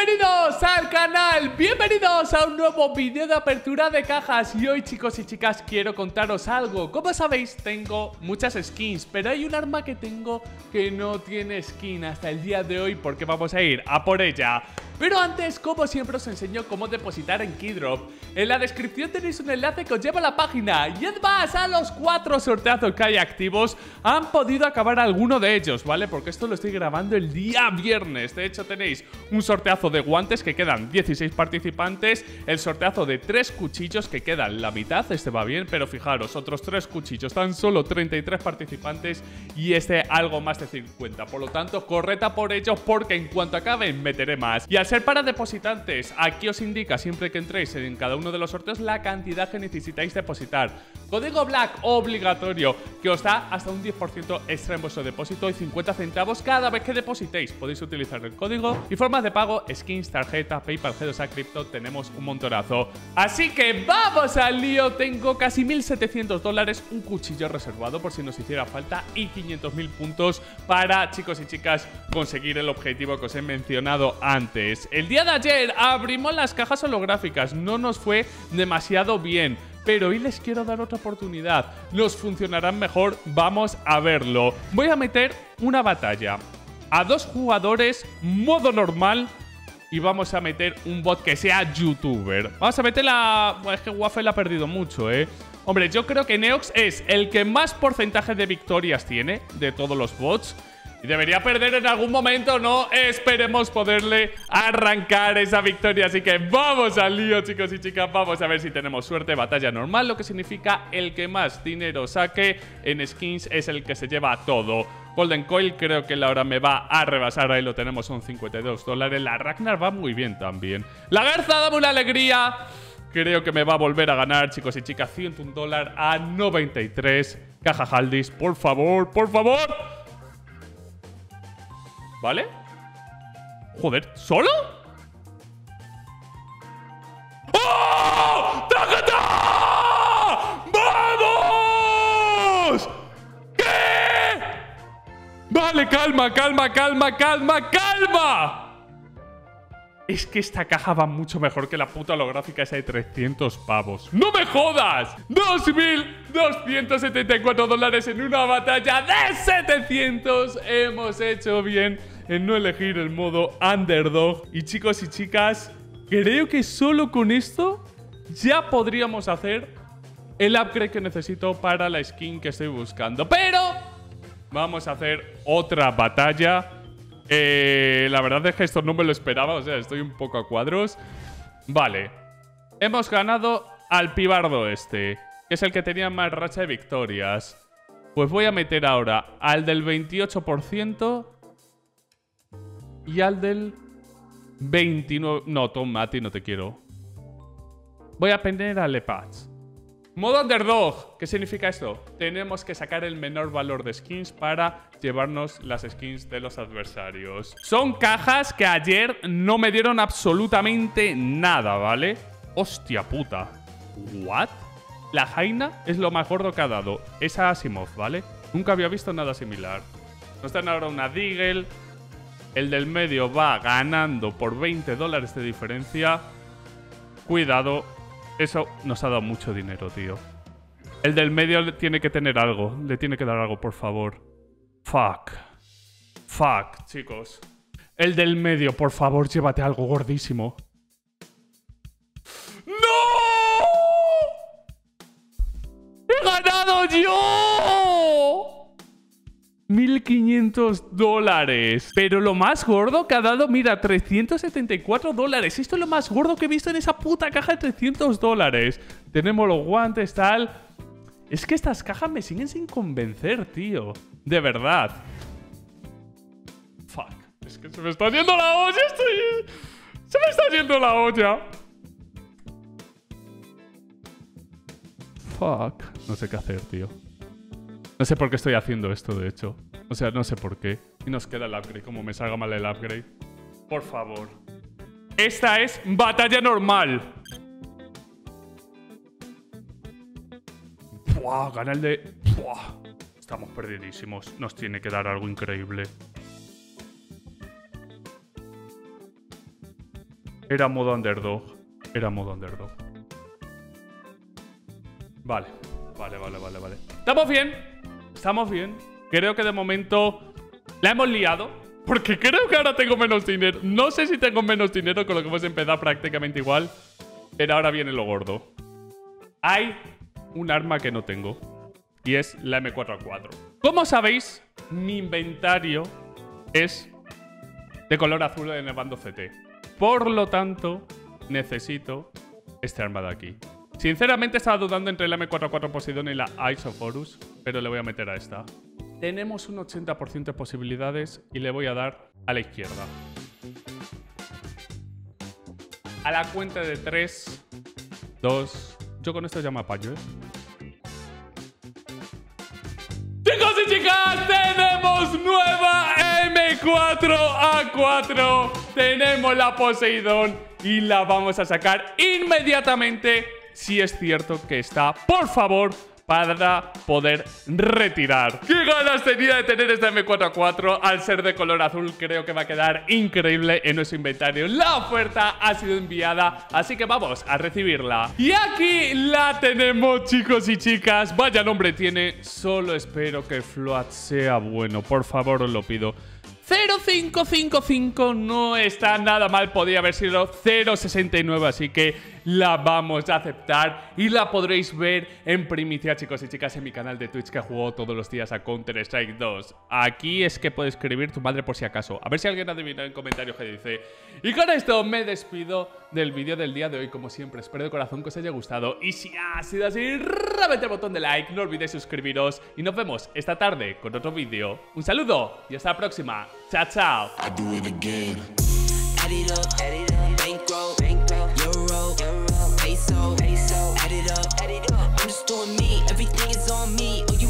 Bienvenidos al canal, bienvenidos a un nuevo vídeo de apertura de cajas. Y hoy, chicos y chicas, quiero contaros algo. Como sabéis, tengo muchas skins, pero hay un arma que tengo que no tiene skin hasta el día de hoy, porque vamos a ir a por ella. Pero antes, como siempre, os enseño cómo depositar en Keydrop. En la descripción tenéis un enlace que os lleva a la página. Y además, a los 4 sorteazos que hay activos, han podido acabar alguno de ellos, ¿vale? Porque esto lo estoy grabando el día viernes. De hecho, tenéis un sorteazo de guantes que quedan 16 participantes. El sorteazo de 3 cuchillos que quedan la mitad. Este va bien, pero fijaros, otros 3 cuchillos. Tan solo 33 participantes y este algo más de 50. Por lo tanto, corred a por ellos porque en cuanto acaben meteré más. Y al ser para depositantes, aquí os indica siempre que entréis en cada uno de los sorteos la cantidad que necesitáis depositar. Código Black obligatorio que os da hasta un 10% extra en vuestro depósito y 50 centavos cada vez que depositéis. Podéis utilizar el código y formas de pago, skins, tarjeta, PayPal, G2A, Crypto, tenemos un montonazo. Así que vamos al lío. Tengo casi 1.700 dólares, un cuchillo reservado por si nos hiciera falta y 500.000 puntos para, chicos y chicas, conseguir el objetivo que os he mencionado antes. El día de ayer abrimos las cajas holográficas, no nos fue demasiado bien, pero hoy les quiero dar otra oportunidad. Nos funcionarán mejor, vamos a verlo. Voy a meter una batalla a 2 jugadores, modo normal, y vamos a meter un bot que sea youtuber. Vamos a meter la... Bueno, es que Waffle ha perdido mucho, Hombre, yo creo que Neox es el que más porcentaje de victorias tiene de todos los bots. Y debería perder en algún momento, ¿no? Esperemos poderle arrancar esa victoria. Así que vamos al lío, chicos y chicas. Vamos a ver si tenemos suerte. Batalla normal, lo que significa el que más dinero saque en skins es el que se lleva todo. Golden Coil creo que ahora me va a rebasar. Ahí lo tenemos, son 52 dólares. La Ragnar va muy bien también. La Garza, dame una alegría. Creo que me va a volver a ganar, chicos y chicas. 101 dólares a 93. Caja Haldis, por favor, por favor. ¿Vale? Joder, ¿solo? ¡Oh! ¡Tácata! ¡Vamos! ¿Qué? Vale, calma, calma, calma, calma, calma. Es que esta caja va mucho mejor que la puta holográfica esa de 300 pavos. ¡No me jodas! 2.274 dólares en una batalla de 700. Hemos hecho bien en no elegir el modo underdog. Y chicos y chicas, creo que solo con esto ya podríamos hacer el upgrade que necesito para la skin que estoy buscando. Pero vamos a hacer otra batalla. La verdad es que esto no me lo esperaba. O sea, estoy un poco a cuadros. Vale. Hemos ganado al pibardo este, que es el que tenía más racha de victorias. Pues voy a meter ahora al del 28% y al del 29%. No, Tom, a ti no te quiero. Voy a poner a Lepage. Modo underdog. ¿Qué significa esto? Tenemos que sacar el menor valor de skins para llevarnos las skins de los adversarios. Son cajas que ayer no me dieron absolutamente nada, ¿vale? Hostia puta. ¿What? La Jaina es lo más gordo que ha dado. Esa Asimov, ¿vale? Nunca había visto nada similar. Nos dan ahora una Deagle. El del medio va ganando por 20 dólares de diferencia. Cuidado. Eso nos ha dado mucho dinero, tío. El del medio tiene que tener algo. Le tiene que dar algo, por favor. Fuck. Fuck, chicos. El del medio, por favor, llévate algo gordísimo. ¡No! ¡He ganado yo! 1.500 dólares. Pero lo más gordo que ha dado, mira, 374 dólares. Esto es lo más gordo que he visto en esa puta caja de 300 dólares. Tenemos los guantes, tal. Es que estas cajas me siguen sin convencer, tío. De verdad. Fuck. Es que se me está yendo la olla. Se me está yendo la olla. Fuck. No sé qué hacer, tío. No sé por qué estoy haciendo esto, de hecho. O sea, no sé por qué. Y nos queda el upgrade, como me salga mal el upgrade. Por favor. Esta es batalla normal. ¡Buah! Gana el de... ¡Buah! Estamos perdidísimos. Nos tiene que dar algo increíble. Era modo underdog. Era modo underdog. Vale. Vale. Estamos bien. Estamos bien. Creo que de momento la hemos liado. Porque creo que ahora tengo menos dinero. No sé si tengo menos dinero con lo que hemos empezado prácticamente igual. Pero ahora viene lo gordo. Hay un arma que no tengo. Y es la M4A4. Como sabéis, mi inventario es de color azul en el bando CT. Por lo tanto, necesito este arma de aquí. Sinceramente estaba dudando entre la M4A4 Poseidon y la Ice of Horus, pero le voy a meter a esta. Tenemos un 80% de posibilidades y le voy a dar a la izquierda. A la cuenta de 3, 2... Yo con esto ya me apaño, ¿eh? Chicos y chicas, tenemos nueva M4A4. Tenemos la Poseidon y la vamos a sacar inmediatamente. Si es cierto que está, por favor, para poder retirar. ¡Qué ganas tenía de tener esta M4A4! Al ser de color azul creo que va a quedar increíble en nuestro inventario. La oferta ha sido enviada, así que vamos a recibirla. Y aquí la tenemos, chicos y chicas. Vaya nombre tiene. Solo espero que el float sea bueno. Por favor, os lo pido. 0,555 no está nada mal, podría haber sido 0,69, así que la vamos a aceptar y la podréis ver en primicia, chicos y chicas, en mi canal de Twitch, que juego todos los días a Counter-Strike 2. Aquí es que puedes escribir tu madre por si acaso. A ver si alguien adivina en comentarios qué dice. Y con esto me despido del vídeo del día de hoy, como siempre. Espero de corazón que os haya gustado y si ha sido así, reventad el botón de like, no olvidéis suscribiros y nos vemos esta tarde con otro vídeo. Un saludo y hasta la próxima. Ciao, ciao.